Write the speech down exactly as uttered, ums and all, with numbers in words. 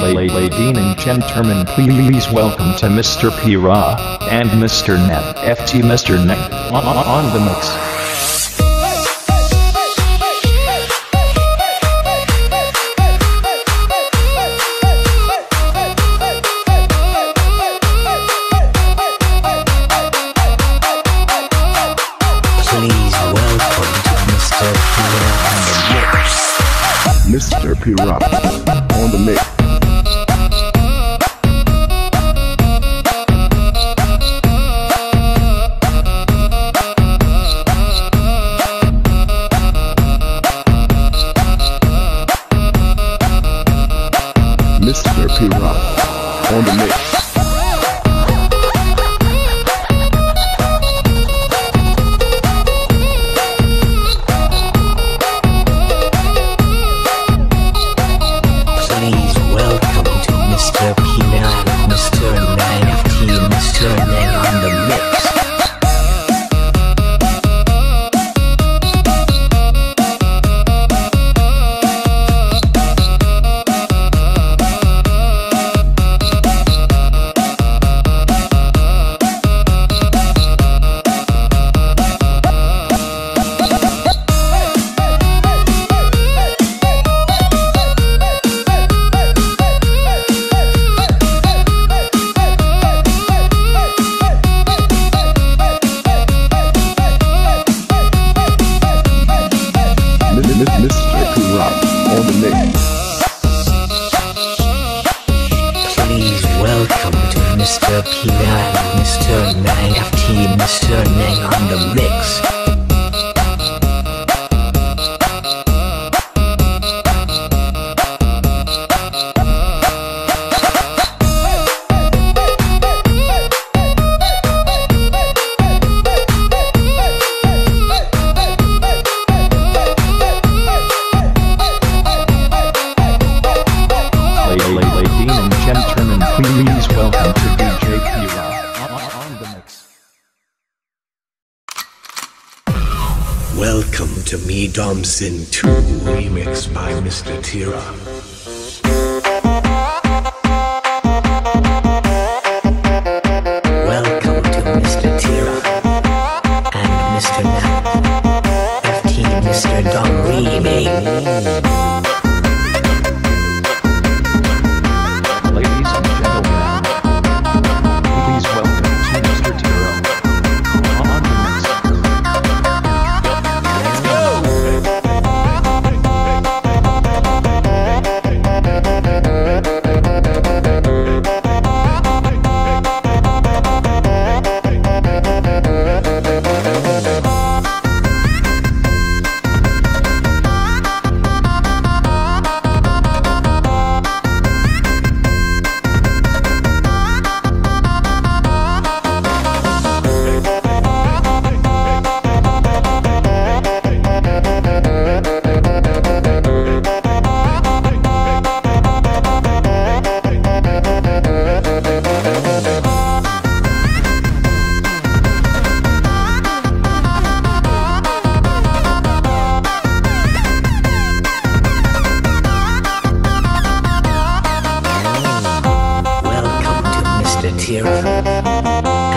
Ladies and gentlemen, please welcome to Mister Pira and Mister Net F T Mister Net on, on the mix. Mister Pira on the mix. Mister Pira on the mix. Mister Pira on the mix. Please welcome to Mister Pira and Mister Nang F T Mister Nang on the mix. Please welcome to D J Pira on the mix. Welcome to Me Domsin two remix by Mister Tira. Welcome to Mister Tira and Mister Nang F T Mister Dom remix. Tira.